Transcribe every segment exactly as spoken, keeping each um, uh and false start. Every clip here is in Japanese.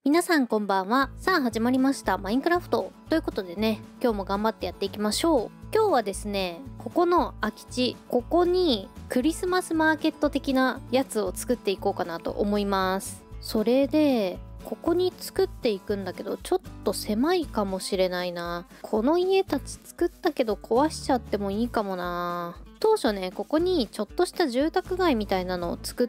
皆さんこんばんは。さあ始まりましたマインクラフトということでね、今日も頑張ってやっていきましょう。今日はですね、ここの空き地、ここにクリスマスマーケット的なやつを作っていこうかなと思います。それでここに作っていくんだけど、ちょっと狭いかもしれないな。この家たち作ったけど壊しちゃってもいいかもな。当初ね、ここにちょっとした住宅街みたいなのを作って、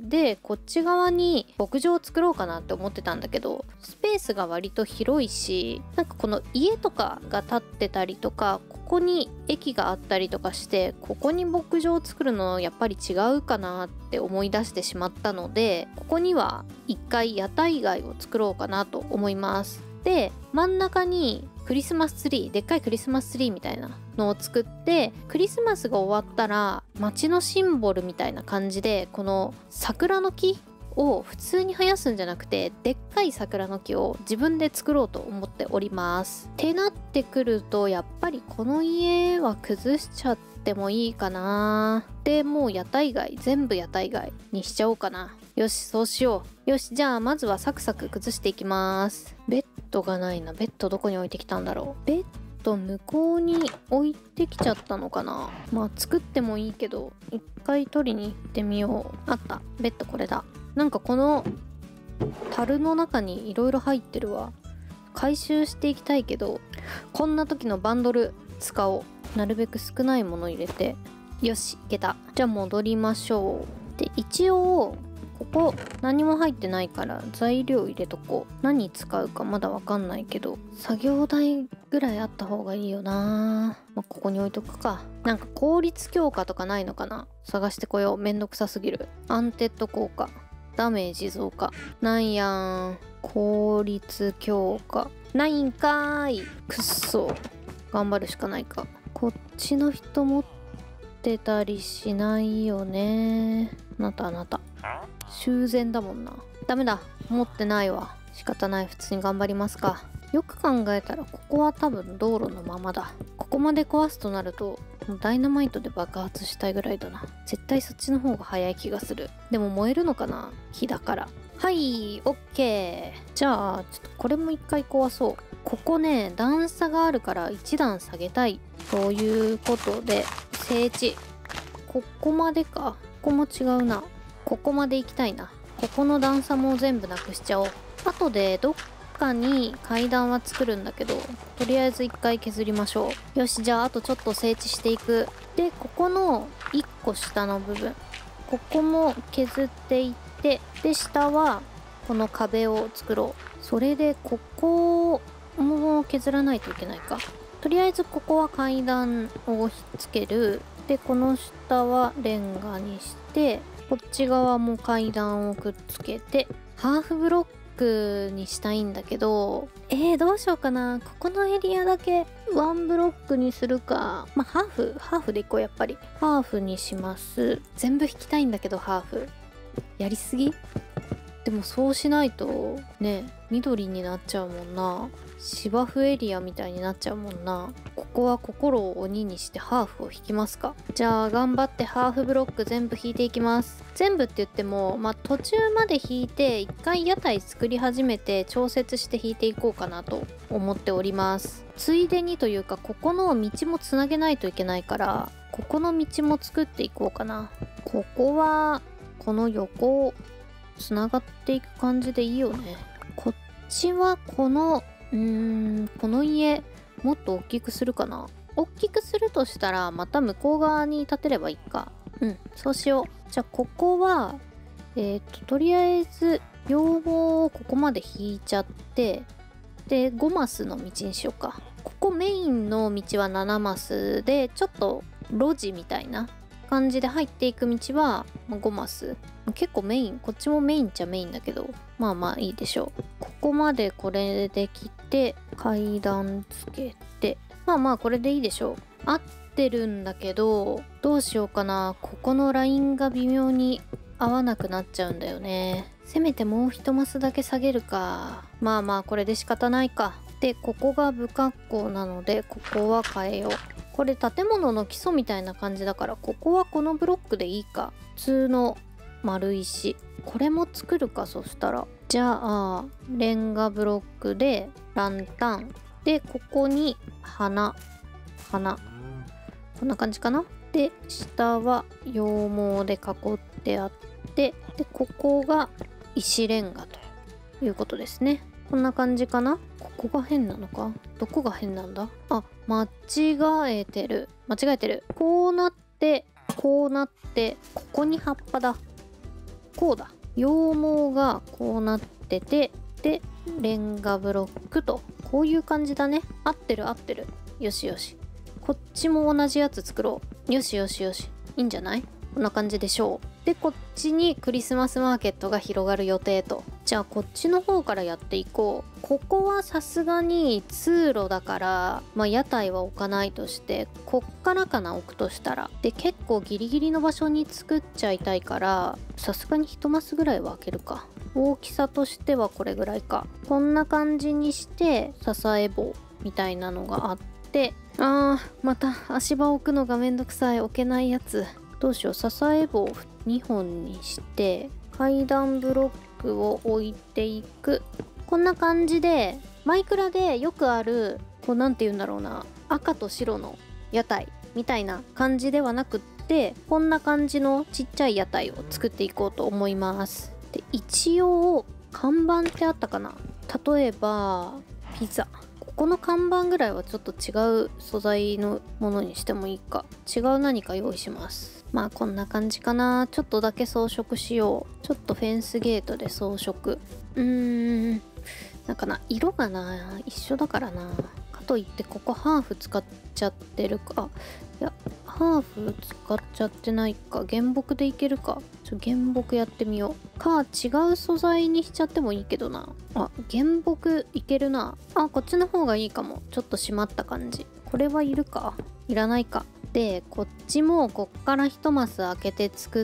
でこっち側に牧場を作ろうかなって思ってたんだけど、スペースが割と広いし、なんかこの家とかが建ってたりとか、ここに駅があったりとかして、ここに牧場を作るのやっぱり違うかなって思い出してしまったので、ここには一回屋台街を作ろうかなと思います。で真ん中にクリスマスツリー、でっかいクリスマスツリーみたいなのを作って、クリスマスが終わったら街のシンボルみたいな感じで、この桜の木を普通に生やすんじゃなくて、でっかい桜の木を自分で作ろうと思っております。ってなってくると、やっぱりこの家は崩しちゃってもいいかな。でもう屋台街、全部屋台街にしちゃおうかな。よし、そうしよう。よし、じゃあまずはサクサク崩していきます。ベッドがないな。ベッドどこに置いてきたんだろう。ベッド向こうに置いてきちゃったのかな。まあ作ってもいいけど、一回取りに行ってみよう。あった。ベッドこれだ。なんかこの樽の中にいろいろ入ってるわ。回収していきたいけど、こんな時のバンドル使おう。なるべく少ないもの入れて。よし、いけた。じゃあ戻りましょう。で、一応ここ何も入ってないから材料入れとこう。何使うかまだわかんないけど、作業台ぐらいあった方がいいよな。まあ、ここに置いとくか。なんか効率強化とかないのかな。探してこよう。めんどくさすぎる。アンテッド効果、ダメージ増加、なんやーん。効率強化ないんかーい。くっそ、頑張るしかないか。こっちの人持ってたりしないよね。あなたあなた修繕だもんな。ダメだ、持ってないわ。仕方ない、普通に頑張りますか。よく考えたらここは多分道路のままだ。ここまで壊すとなるともうダイナマイトで爆発したいぐらいだな。絶対そっちの方が早い気がする。でも燃えるのかな、火だから。はい、オッケー。じゃあちょっとこれも一回壊そう。ここね、段差があるから一段下げたいということで、整地。ここまでか。ここも違うな。ここまで行きたいな。ここの段差も全部なくしちゃおう。後でどっかに階段は作るんだけど、とりあえず一回削りましょう。よし、じゃああとちょっと整地していく。でここのいっこ下の部分、ここも削っていって、で下はこの壁を作ろう。それでここも削らないといけないか。とりあえずここは階段をひっつける。でこの下はレンガにして、こっち側も階段をくっつけて、ハーフブロックにしたいんだけど、えー、どうしようかな。ここのエリアだけワンブロックにするか。まあハーフハーフでいこう。やっぱりハーフにします。全部引きたいんだけど、ハーフやりすぎ。でもそうしないとね、緑になっちゃうもんな。芝生エリアみたいになっちゃうもんな。ここは心を鬼にしてハーフを引きますか。じゃあ頑張ってハーフブロック全部引いていきます。全部って言ってもまあ途中まで引いて、一回屋台作り始めて調節して引いていこうかなと思っております。ついでにというか、ここの道もつなげないといけないから、ここの道も作っていこうかな。ここはこの横をつながっていく感じでいいよね。こっちはこのうーんこの家もっと大きくするかな。大きくするとしたらまた向こう側に建てればいいか。うん、そうしよう。じゃあここはえっととりあえず要望をここまで引いちゃって、でごマスの道にしようか。ここメインの道はななマスで、ちょっと路地みたいな感じで入っていく道はごマス。結構メイン、こっちもメインっちゃメインだけど、まあまあいいでしょう。ここまでこれできて、階段つけて、まあまあこれでいいでしょう。合ってるんだけど、どうしようかな。ここのラインが微妙に合わなくなっちゃうんだよね。せめてもう一マスだけ下げるか。まあまあこれで仕方ないか。でここが不格好なので、ここは変えよう。これ建物の基礎みたいな感じだから、ここはこのブロックでいいか。普通の丸石。これも作るか。そしたらじゃあレンガブロックでランタンで、ここに花花こんな感じかな。で下は羊毛で囲ってあって、でここが石レンガということですね。こんな感じかな。ここが変なのか。どこが変なんだ。あ、間違えてる間違えてる。こうなってこうなって、ここに葉っぱだ。こうだ。羊毛がこうなってて、でレンガブロックと、こういう感じだね。合ってる合ってる。よしよし。こっちも同じやつ作ろう。よしよしよし。いいんじゃない。こんな感じでしょう。でこっちにクリスマスマーケットが広がる予定と。じゃあこっちの方からやっていこう。ここはさすがに通路だから、まあ屋台は置かないとして、こっからかな、置くとしたら。で結構ギリギリの場所に作っちゃいたいから、さすがに一マスぐらいは開けるか。大きさとしてはこれぐらいか。こんな感じにして支え棒みたいなのがあって、あーまた足場置くのがめんどくさい。置けないやつ。どうしよう。支え棒にほんにして階段ブロックを置いていく。こんな感じで、マイクラでよくある、こうなんて言うんだろうな、赤と白の屋台みたいな感じではなくって、こんな感じのちっちゃい屋台を作っていこうと思います。で一応看板ってあったかな。例えばピザ、この看板ぐらいはちょっと違う素材のものにしてもいいか。違う何か用意します。まあこんな感じかな。ちょっとだけ装飾しよう。ちょっとフェンスゲートで装飾。うーんなんかな、色がな一緒だからな。かといってここハーフ使っちゃってるか。いやハーフ使っちゃってないか。原木でいけるか。ちょ原木やってみようか。違う素材にしちゃってもいいけどな。あ原木いけるな。あこっちの方がいいかも。ちょっと締まった感じ。これはいるかいらないか。でこっちもこっから一マス開けて作って、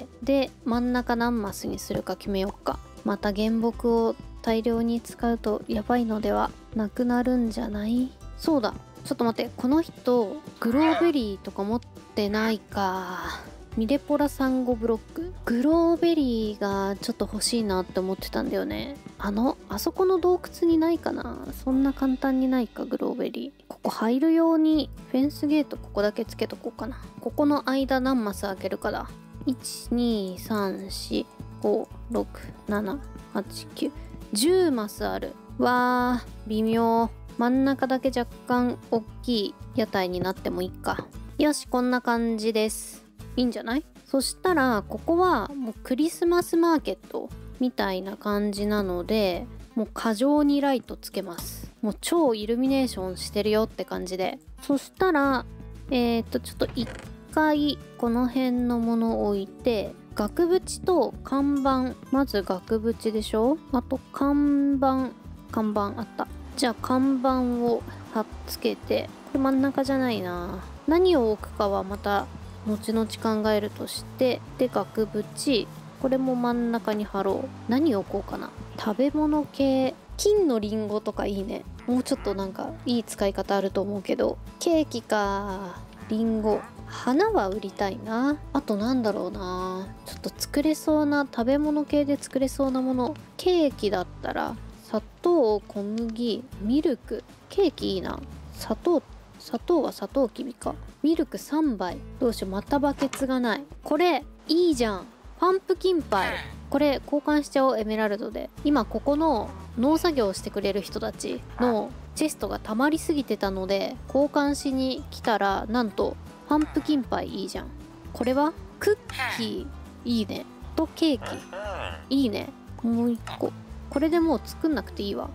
で真ん中何マスにするか決めようか。また原木を大量に使うとやばいのではなくなるんじゃない。そうだ、ちょっと待って。この人グローベリーとか持ってないか。ミレポラサンゴブロック、グローベリーがちょっと欲しいなって思ってたんだよね。あのあそこの洞窟にないかな。そんな簡単にないかグローベリー。ここ入るようにフェンスゲートここだけつけとこうかな。ここの間何マス開けるかだ。いちにさんしごろくななはちきゅうじゅうマスある。わー微妙。真ん中だけ若干大きい屋台になってもいいか。よしこんな感じです。いいんじゃない。そしたらここはもうクリスマスマーケットみたいな感じなので、もう過剰にライトつけます。もう超イルミネーションしてるよって感じで。そしたらえー、っとちょっと一回この辺のものを置いて、額縁と看板、まず額縁でしょ。あと看板看板あった。じゃあ看板を貼っつけて、これ真ん中じゃないな。何を置くかはまた後々考えるとして、で額縁これも真ん中に貼ろう。何を置こうかな。食べ物系、金のリンゴとかいいね。もうちょっとなんかいい使い方あると思うけど。ケーキか、リンゴ、花は売りたいな。あとなんだろうな、ちょっと作れそうな食べ物系で作れそうなもの。ケーキだったら砂糖、小麦、ミルク。ケーキいいな。砂糖砂糖はサトウキビか。ミルクさんばい。どうしよう、またバケツがない。これいいじゃん。パンプキンパイ。これ交換しちゃおう、エメラルドで。今ここの農作業をしてくれる人たちのチェストが溜まりすぎてたので交換しに来たら、なんとパンプキンパイいいじゃん。これはクッキーいいね。とケーキいいね。もう一個。これでもう作んなくていいわ。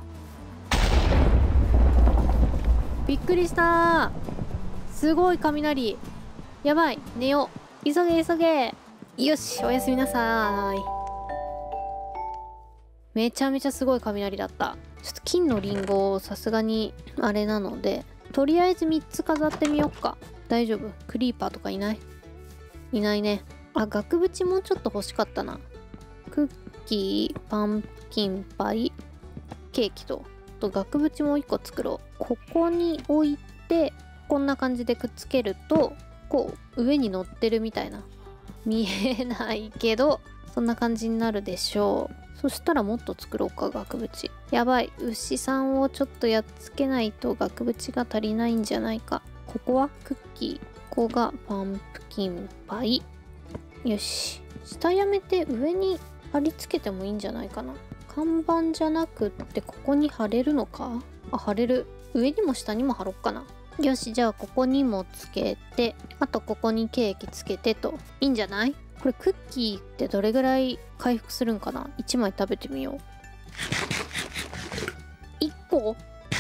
びっくりしたー。すごい雷。やばい、寝よう。急げ急げ。よし、おやすみなさーい。めちゃめちゃすごい雷だった。ちょっと金のリンゴさすがにあれなので、とりあえずみっつ飾ってみよっか。大丈夫？クリーパーとかいない？いないね。あ、額縁もうちょっと欲しかったな。クッキー、パンプキンパイ、ケーキとと額縁もういっこ作ろう。ここに置いてこんな感じでくっつけると、こう上に乗ってるみたいな、見えないけどそんな感じになるでしょう。そしたらもっと作ろうか、額縁。やばい、牛さんをちょっとやっつけないと額縁が足りないんじゃないか。ここはクッキー、ここがパンプキンパイ。よし、下やめて上に貼り付けてもいいんじゃないかな。看板じゃなくってここに貼れるのか。あ、貼れる。上にも下にも貼ろっかな。よし、じゃあここにもつけて、あとここにケーキつけてと。いいんじゃない？これクッキーってどれぐらい回復するんかな。いちまい食べてみよう。いっこ？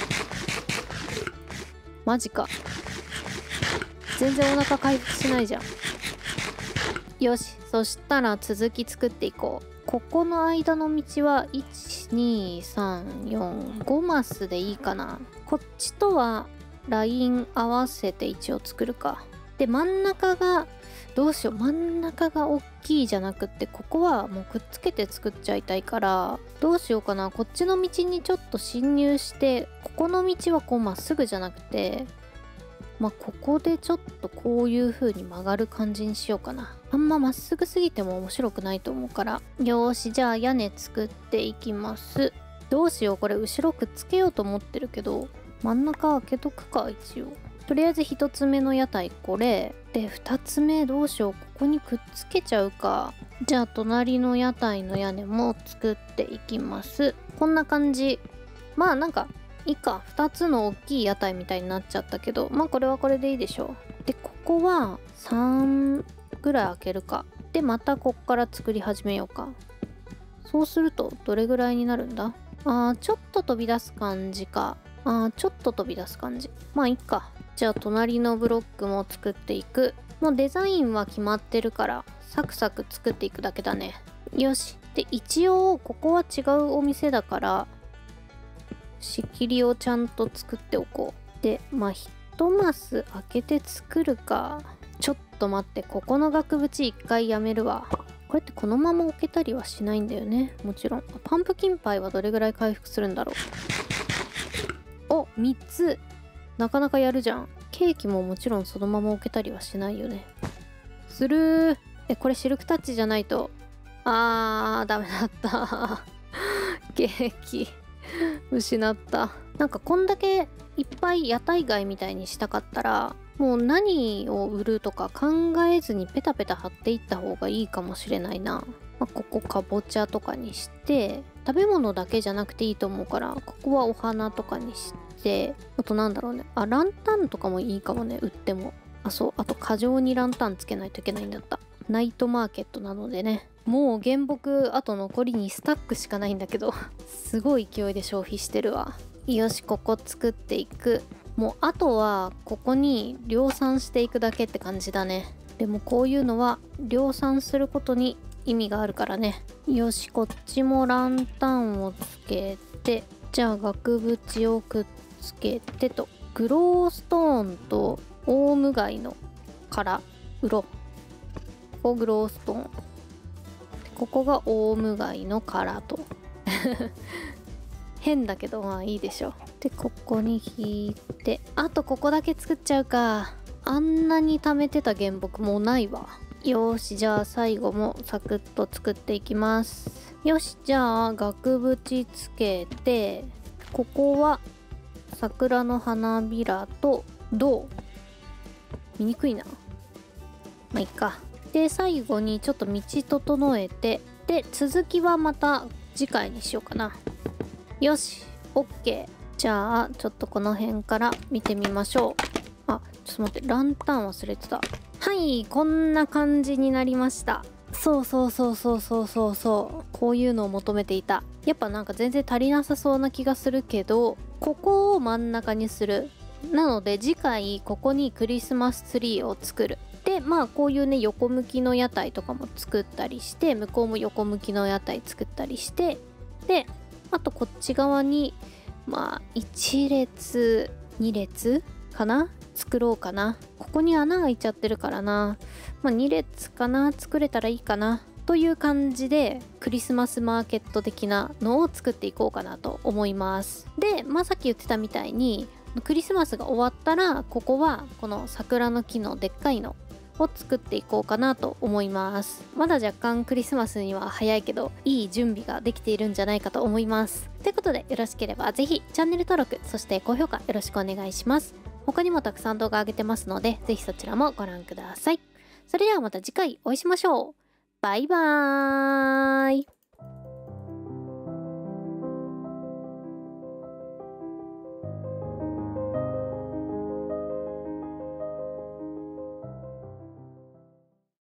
マジか。全然お腹回復しないじゃん。よし、そしたら続き作っていこう。ここの間の道はいち、に、さん、よん、ごマスでいいかな。こっちとはライン合わせて一応作るか。で、真ん中がどうしよう。真ん中が大きいじゃなくって、ここはもうくっつけて作っちゃいたいから、どうしようかな。こっちの道にちょっと侵入して、ここの道はこうまっすぐじゃなくて、まあここでちょっとこういう風に曲がる感じにしようかな。あんままっすぐすぎても面白くないと思うから。よーし、じゃあ屋根作っていきます。どうしよう。これ後ろくっつけようと思ってるけど、真ん中開けとくか。一応とりあえずひとつめの屋台これで、ふたつめどうしよう。ここにくっつけちゃうか。じゃあ隣の屋台の屋根も作っていきます。こんな感じ。まあなんかいいか。ふたつの大きい屋台みたいになっちゃったけど、まあこれはこれでいいでしょう。で、ここはさんぐらい開けるか。で、またこっから作り始めようか。そうするとどれぐらいになるんだ。あー、ちょっと飛び出す感じか。あー、ちょっと飛び出す感じ。まあいいか。じゃあ隣のブロックも作っていく。もうデザインは決まってるからサクサク作っていくだけだね。よし。で、一応ここは違うお店だから仕切りをちゃんと作っておこう。で、まあひとマス開けて作るか。ちょっと待って、ここの額縁一回やめるわ。これってこのまま置けたりはしないんだよね。もちろん。パンプキンパイはどれぐらい回復するんだろう。お、みっつ。なかなかやるじゃん。ケーキももちろんそのまま置けたりはしないよね。するー。え、これシルクタッチじゃないと。あー、ダメだった。ケーキ。失った。なんかこんだけいっぱい屋台街みたいにしたかったら、もう何を売るとか考えずにペタペタ貼っていった方がいいかもしれないな。まあ、ここかぼちゃとかにして、食べ物だけじゃなくていいと思うから、ここはお花とかにして、あとなんだろうね。あ、ランタンとかもいいかもね、売っても。あ、そう。あと過剰にランタンつけないといけないんだった。ナイトマーケットなのでね。もう原木あと残りにスタックしかないんだけどすごい勢いで消費してるわ。よし、ここ作っていく。もうあとはここに量産していくだけって感じだね。でもこういうのは量産することに意味があるからね。よし、こっちもランタンをつけて、じゃあ額縁をくっつけてと。グローストーンとオウムガイの殻売ろう。ここグローストーン、ここがオウムガイの殻と変だけどまあいいでしょ。で、ここに引いて、あとここだけ作っちゃうか。あんなに貯めてた原木もうないわ。よーし、じゃあ最後もサクッと作っていきます。よし、じゃあ額縁つけて、ここは桜の花びらと銅。見にくいな。まあいいか。で、最後にちょっと道整えて、で、続きはまた次回にしようかな。よし、OK。じゃあ、ちょっとこの辺から見てみましょう。あ、ちょっと待って、ランタン忘れてた。はい、こんな感じになりました。そうそうそうそうそうそうそう。こういうのを求めていた。やっぱなんか全然足りなさそうな気がするけど、ここを真ん中にする。なので次回ここにクリスマスツリーを作る。で、まあこういうね、横向きの屋台とかも作ったりして、向こうも横向きの屋台作ったりして、で、あとこっち側にまあいち列に列かな作ろうかな。ここに穴開いちゃってるからな。まあに列かな作れたらいいかなという感じで、クリスマスマーケット的なのを作っていこうかなと思います。で、まあさっき言ってたみたいにクリスマスが終わったら、ここはこの桜の木のでっかいのを作っていこうかなと思います。まだ若干クリスマスには早いけど、いい準備ができているんじゃないかと思います。ということで、よろしければぜひチャンネル登録、そして高評価よろしくお願いします。他にもたくさん動画上げてますので、ぜひそちらもご覧ください。それではまた次回お会いしましょう。バイバーイ。